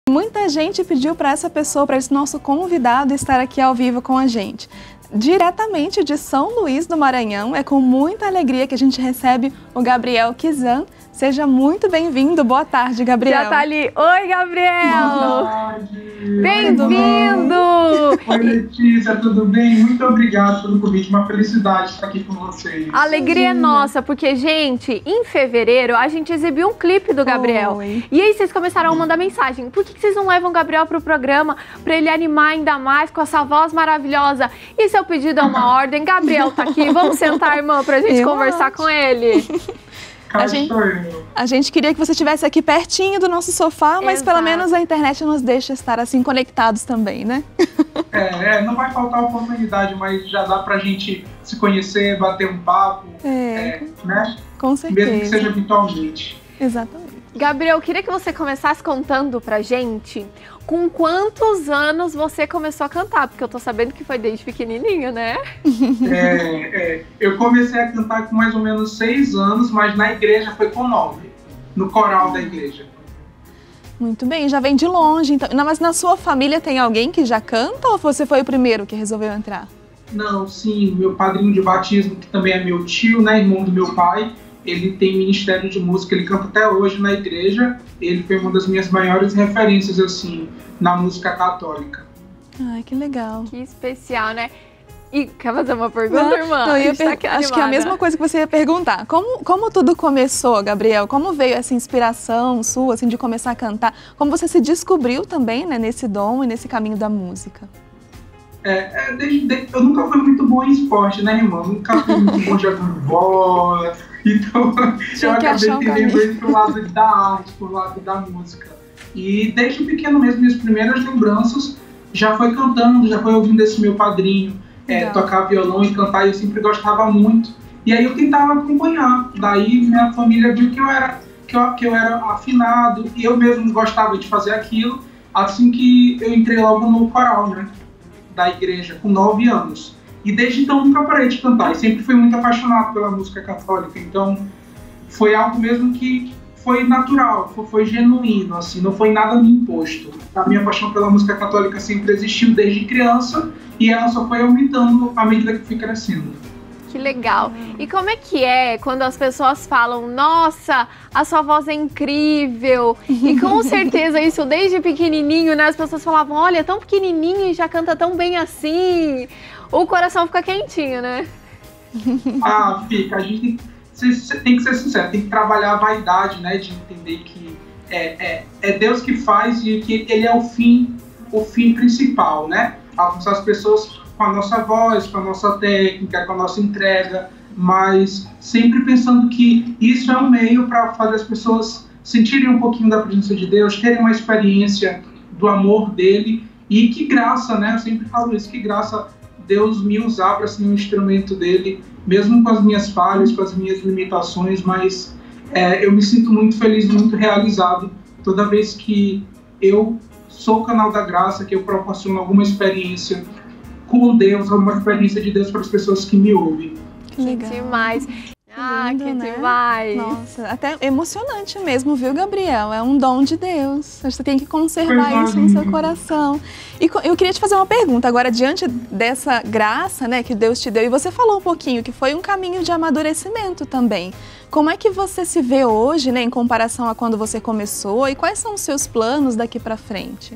Muita gente pediu para essa pessoa, para esse nosso convidado, estar aqui ao vivo com a gente. Diretamente de São Luís do Maranhão, é com muita alegria que a gente recebe o Gabriel Kizan. Seja muito bem-vindo. Boa tarde, Gabriel. Já tá ali. Oi, Gabriel! Boa tarde! Bem-vindo! Oi, Letícia, tudo bem? Muito obrigado pelo convite, uma felicidade estar aqui com vocês. A alegria é nossa, porque, gente, em fevereiro a gente exibiu um clipe do Gabriel. Oi. E aí vocês começaram a mandar mensagem. Por que vocês não levam o Gabriel pro programa pra ele animar ainda mais com essa voz maravilhosa? E seu pedido é uma ordem. Gabriel tá aqui. Vamos sentar, irmã, pra gente conversar com ele. A gente queria que você estivesse aqui pertinho do nosso sofá, mas pelo menos a internet nos deixa estar assim conectados também, né? Não vai faltar oportunidade, mas já dá pra gente se conhecer, bater um papo, né? Com certeza. Mesmo que seja virtualmente. Exatamente. Gabriel, eu queria que você começasse contando pra gente com quantos anos você começou a cantar, porque eu tô sabendo que foi desde pequenininho, né? Eu comecei a cantar com mais ou menos 6 anos, mas na igreja foi com 9, no coral da igreja. Muito bem, já vem de longe. Então, mas na sua família tem alguém que já canta ou você foi o primeiro que resolveu entrar? Não, sim, meu padrinho de batismo, que também é meu tio, né, irmão do meu pai, ele tem ministério de música, ele canta até hoje na igreja. Ele foi uma das minhas maiores referências, assim, na música católica. Ai, que legal. Que especial, né? E quer fazer uma pergunta, irmã? Não, acho que é a mesma coisa que você ia perguntar. Como tudo começou, Gabriel? Como veio essa inspiração sua, assim, de começar a cantar? Como você se descobriu também, né, nesse dom e nesse caminho da música? Eu nunca fui muito bom em esporte, né, irmã? Nunca fui muito bom jogando bola. Então, eu acabei tendendo pro lado da arte, pro lado da música. E desde pequeno mesmo, minhas primeiras lembranças já foi cantando, já foi ouvindo esse meu padrinho tocar violão e cantar, e eu sempre gostava muito. E aí eu tentava acompanhar. Daí minha família viu que eu era afinado, e eu mesmo gostava de fazer aquilo, assim que eu entrei logo no coral, né, da igreja, com 9 anos. E desde então nunca parei de cantar, e sempre fui muito apaixonado pela música católica, então foi algo mesmo que foi natural, foi genuíno, assim, não foi nada me imposto. A minha paixão pela música católica sempre existiu desde criança, e ela só foi aumentando à medida que fui crescendo. Que legal. E como é que é quando as pessoas falam, nossa, a sua voz é incrível? E com certeza isso desde pequenininho, né? As pessoas falavam, olha, tão pequenininho e já canta tão bem assim. O coração fica quentinho, né? Fica. A gente tem que ser sincero, tem que trabalhar a vaidade, né? De entender que é Deus que faz e que Ele é o fim principal, né? Alcançar as pessoas com a nossa voz, com a nossa técnica, com a nossa entrega, mas sempre pensando que isso é um meio para fazer as pessoas sentirem um pouquinho da presença de Deus, terem uma experiência do amor dele, e que graça, né? Eu sempre falo isso, que graça Deus me usar para ser um instrumento dele, mesmo com as minhas falhas, com as minhas limitações, mas eu me sinto muito feliz, muito realizado toda vez que eu sou o canal da graça, que eu proporciono alguma experiência com Deus, alguma experiência de Deus para as pessoas que me ouvem. Que legal. Demais. Lindo, que né? demais. Nossa, até emocionante mesmo, viu, Gabriel? É um dom de Deus. Você tem que conservar isso no seu coração. E eu queria te fazer uma pergunta agora, diante dessa graça, né, que Deus te deu, e você falou um pouquinho que foi um caminho de amadurecimento também. Como é que você se vê hoje, né, em comparação a quando você começou, e quais são os seus planos daqui para frente?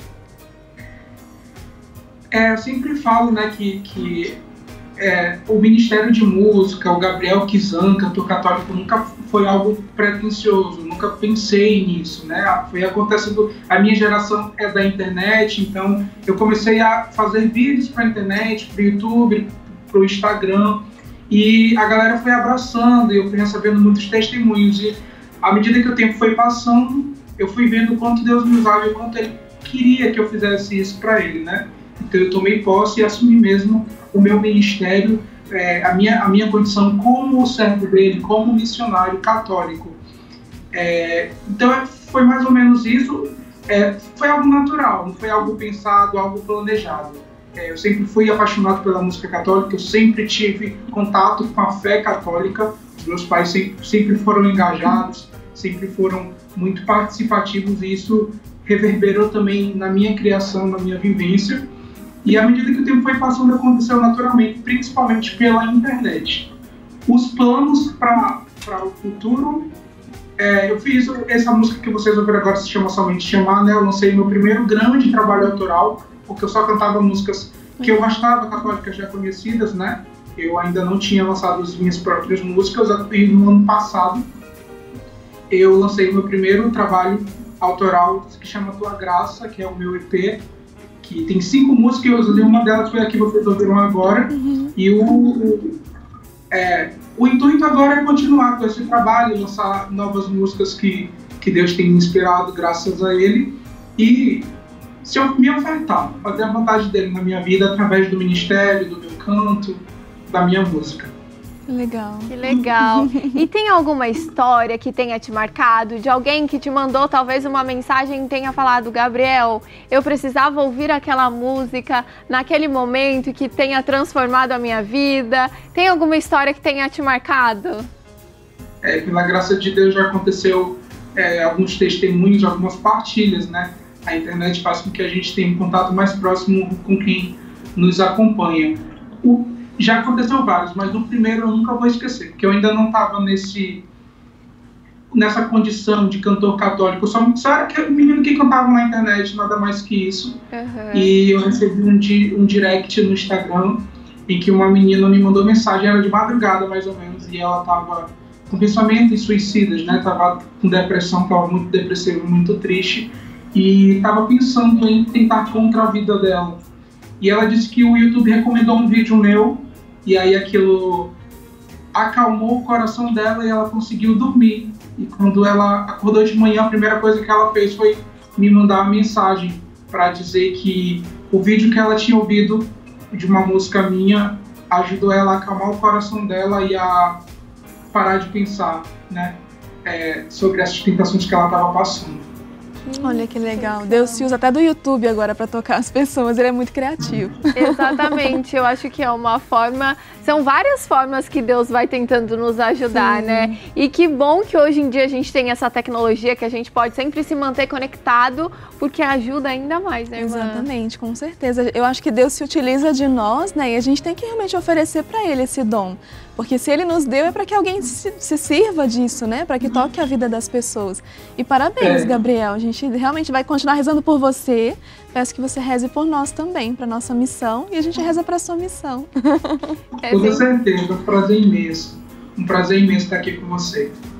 Eu sempre falo, né, que o Ministério de Música, o Gabriel Kizan, cantor católico, nunca foi algo pretensioso, nunca pensei nisso, né? Foi acontecendo, a minha geração é da internet, então eu comecei a fazer vídeos para a internet, para o YouTube, para o Instagram, e a galera foi abraçando, e eu fui recebendo muitos testemunhos, e à medida que o tempo foi passando, eu fui vendo o quanto Deus me usava e o quanto Ele queria que eu fizesse isso para Ele, né? Então eu tomei posse e assumi mesmo o meu ministério, a minha condição como servo dele, como missionário católico. Então foi mais ou menos isso. Foi algo natural, não foi algo pensado, algo planejado. Eu sempre fui apaixonado pela música católica, eu sempre tive contato com a fé católica. Os meus pais sempre foram engajados, sempre foram muito participativos, e isso reverberou também na minha criação, na minha vivência. E à medida que o tempo foi passando, aconteceu naturalmente, principalmente pela internet. Os planos para o futuro, eu fiz essa música que vocês ouviram agora, se chama Somente Chamar, né? Eu lancei meu primeiro grande trabalho autoral, porque eu só cantava músicas que eu gostava, católicas já conhecidas, né? Eu ainda não tinha lançado as minhas próprias músicas, e no ano passado eu lancei meu primeiro trabalho autoral, que chama Tua Graça, que é o meu EP, que tem 5 músicas, e uma delas foi a que vocês ouviram agora. E o intuito agora é continuar com esse trabalho, lançar novas músicas que Deus tem me inspirado graças a Ele, e se eu me ofertar, fazer a vontade dele na minha vida através do ministério, do meu canto, da minha música. Legal. Que legal. E tem alguma história que tenha te marcado, de alguém que te mandou talvez uma mensagem e tenha falado: Gabriel, eu precisava ouvir aquela música naquele momento que tenha transformado a minha vida? Tem alguma história que tenha te marcado? Pela graça de Deus já aconteceu alguns testemunhos, algumas partilhas, né? A internet faz com que a gente tenha um contato mais próximo com quem nos acompanha. Já aconteceu vários, mas no primeiro eu nunca vou esquecer, porque eu ainda não estava nessa condição de cantor católico. Eu só era aquele menino que cantava na internet, nada mais que isso. E eu recebi um direct no Instagram em que uma menina me mandou mensagem, era de madrugada mais ou menos, e ela estava com pensamentos suicidas, né? Estava com depressão, estava muito depressiva, muito triste, e estava pensando em tentar contra a vida dela. E ela disse que o YouTube recomendou um vídeo meu, e aí aquilo acalmou o coração dela e ela conseguiu dormir. E quando ela acordou de manhã, a primeira coisa que ela fez foi me mandar uma mensagem para dizer que o vídeo que ela tinha ouvido de uma música minha ajudou ela a acalmar o coração dela e a parar de pensar, né, sobre as tentações que ela estava passando. Olha que legal. Deus se usa até do YouTube agora para tocar as pessoas, ele é muito criativo. Exatamente, eu acho que é uma forma, são várias formas que Deus vai tentando nos ajudar, sim, né? E que bom que hoje em dia a gente tem essa tecnologia que a gente pode sempre se manter conectado, porque ajuda ainda mais, né, irmã? Exatamente, com certeza. Eu acho que Deus se utiliza de nós, né? E a gente tem que realmente oferecer para Ele esse dom. Porque se Ele nos deu é para que alguém se sirva disso, né? Para que toque a vida das pessoas. E parabéns, Gabriel. A gente realmente vai continuar rezando por você. Peço que você reze por nós também, para nossa missão. E a gente reza para a sua missão. Com certeza, um prazer imenso. Um prazer imenso estar aqui com você.